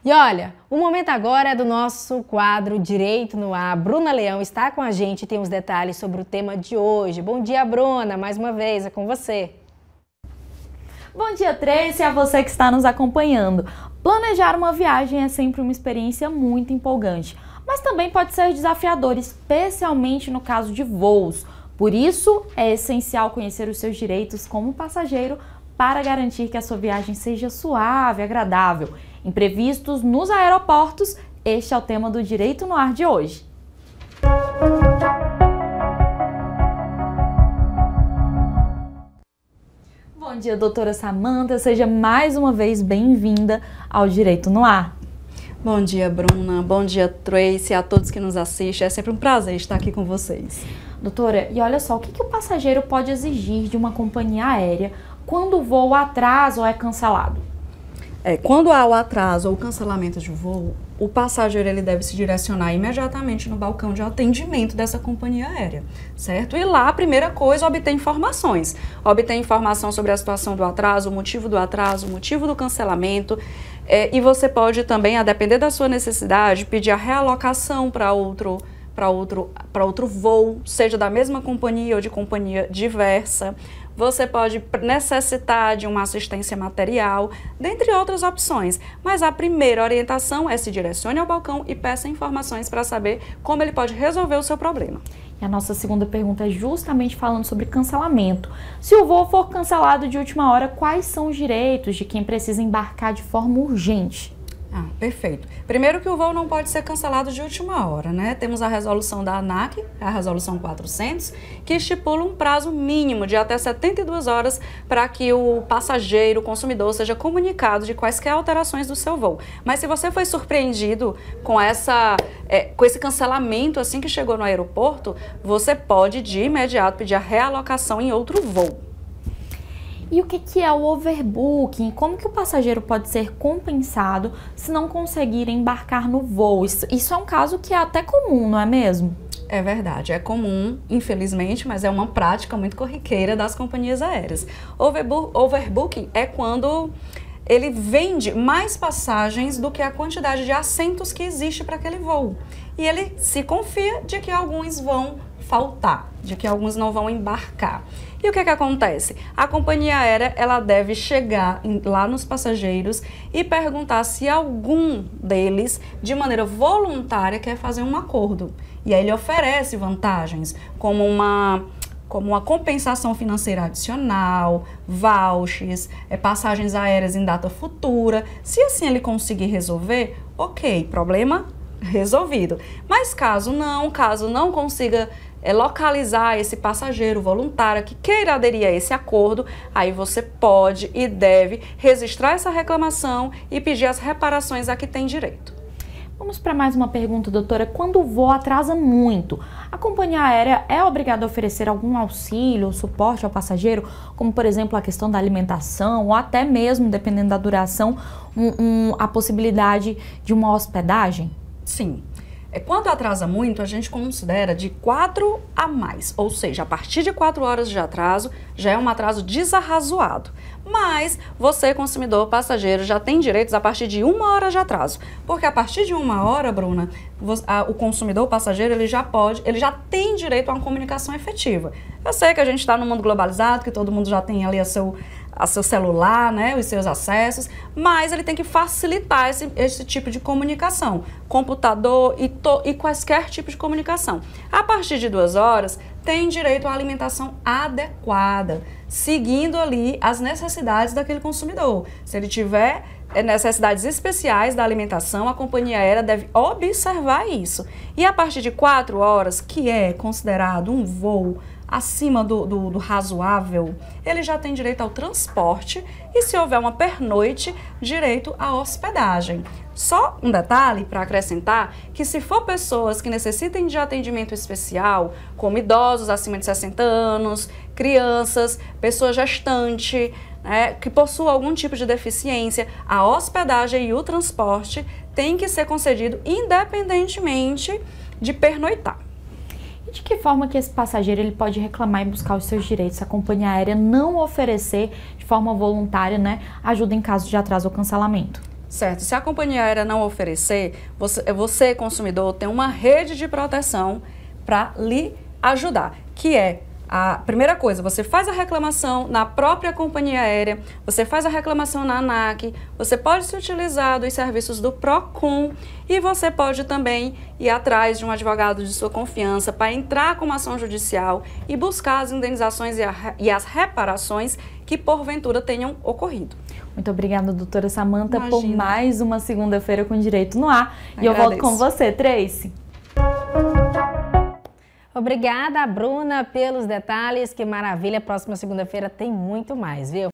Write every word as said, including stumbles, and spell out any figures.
E olha, o momento agora é do nosso quadro Direito no Ar. Bruna Leão está com a gente e tem os detalhes sobre o tema de hoje. Bom dia, Bruna, mais uma vez, é com você. Bom dia, Tracy, e a você que está nos acompanhando. Planejar uma viagem é sempre uma experiência muito empolgante, mas também pode ser desafiador, especialmente no caso de voos. Por isso, é essencial conhecer os seus direitos como passageiro para garantir que a sua viagem seja suave e agradável. Imprevistos nos aeroportos, este é o tema do Direito no Ar de hoje. Bom dia, doutora Samantha, seja mais uma vez bem-vinda ao Direito no Ar. Bom dia, Bruna, bom dia, Tracy, a todos que nos assistem, é sempre um prazer estar aqui com vocês. Doutora, e olha só, o que, que o passageiro pode exigir de uma companhia aérea quando o voo atrasa ou é cancelado? É, quando há o atraso ou o cancelamento de voo, o passageiro ele deve se direcionar imediatamente no balcão de atendimento dessa companhia aérea, certo? E lá, a primeira coisa, obter informações. Obter informação sobre a situação do atraso, o motivo do atraso, o motivo do cancelamento. É, e você pode também, a depender da sua necessidade, pedir a realocação para outro, para outro, para outro voo, seja da mesma companhia ou de companhia diversa. Você pode necessitar de uma assistência material, dentre outras opções. Mas a primeira orientação é se direcione ao balcão e peça informações para saber como ele pode resolver o seu problema. E a nossa segunda pergunta é justamente falando sobre cancelamento. Se o voo for cancelado de última hora, quais são os direitos de quem precisa embarcar de forma urgente? Ah, perfeito. Primeiro que o voo não pode ser cancelado de última hora, né? Temos a resolução da ANAC, a resolução quatrocentos, que estipula um prazo mínimo de até setenta e duas horas para que o passageiro, o consumidor, seja comunicado de quaisquer alterações do seu voo. Mas se você foi surpreendido com, essa, é, com esse cancelamento assim que chegou no aeroporto, você pode de imediato pedir a realocação em outro voo. E o que, que é o overbooking? Como que o passageiro pode ser compensado se não conseguir embarcar no voo? Isso, isso é um caso que é até comum, não é mesmo? É verdade, é comum, infelizmente, mas é uma prática muito corriqueira das companhias aéreas. Overbo- overbooking é quando ele vende mais passagens do que a quantidade de assentos que existe para aquele voo. E ele se confia de que alguns vão faltar, de que alguns não vão embarcar. E o que que acontece? A companhia aérea ela deve chegar em, lá nos passageiros e perguntar se algum deles, de maneira voluntária, quer fazer um acordo. E aí ele oferece vantagens, como uma, como uma compensação financeira adicional, vouchers, é, passagens aéreas em data futura. Se assim ele conseguir resolver, ok, problema resolvido. Mas caso não, caso não consiga é, localizar esse passageiro voluntário que queira aderir a esse acordo, aí você pode e deve registrar essa reclamação e pedir as reparações a que tem direito. Vamos para mais uma pergunta, doutora. Quando o voo atrasa muito, a companhia aérea é obrigada a oferecer algum auxílio ou suporte ao passageiro, como por exemplo a questão da alimentação ou até mesmo, dependendo da duração, um, um, a possibilidade de uma hospedagem? Sim. Quando atrasa muito, a gente considera de quatro a mais, ou seja, a partir de quatro horas de atraso já é um atraso desarrazoado. Mas você, consumidor, passageiro, já tem direitos a partir de uma hora de atraso, porque a partir de uma hora, Bruna, o consumidor, o passageiro, ele já pode, ele já tem direito a uma comunicação efetiva. Eu sei que a gente está num mundo globalizado, que todo mundo já tem ali a seu a seu celular, né, os seus acessos, mas ele tem que facilitar esse, esse tipo de comunicação, computador e, to, e quaisquer tipo de comunicação. A partir de duas horas, tem direito à alimentação adequada, seguindo ali as necessidades daquele consumidor. Se ele tiver necessidades especiais da alimentação, a companhia aérea deve observar isso. E a partir de quatro horas, que é considerado um voo acima do, do, do razoável, ele já tem direito ao transporte e, se houver uma pernoite, direito à hospedagem. Só um detalhe para acrescentar, que se for pessoas que necessitem de atendimento especial, como idosos acima de sessenta anos, crianças, pessoa gestante, né, que possua algum tipo de deficiência, a hospedagem e o transporte tem que ser concedido independentemente de pernoitar. E de que forma que esse passageiro ele pode reclamar e buscar os seus direitos se a companhia aérea não oferecer de forma voluntária, né, ajuda em caso de atraso ou cancelamento? Certo. Se a companhia aérea não oferecer, você, você consumidor, tem uma rede de proteção para lhe ajudar, que é a primeira coisa, você faz a reclamação na própria companhia aérea, você faz a reclamação na ANAC, você pode se utilizar dos serviços do PROCON e você pode também ir atrás de um advogado de sua confiança para entrar com uma ação judicial e buscar as indenizações e, a, e as reparações que porventura tenham ocorrido. Muito obrigada, doutora Samantha, Imagina. por mais uma segunda-feira com Direito no Ar. Agradeço. E eu volto com você, Tracy. Obrigada, Bruna, pelos detalhes. Que maravilha. Próxima segunda-feira tem muito mais, viu?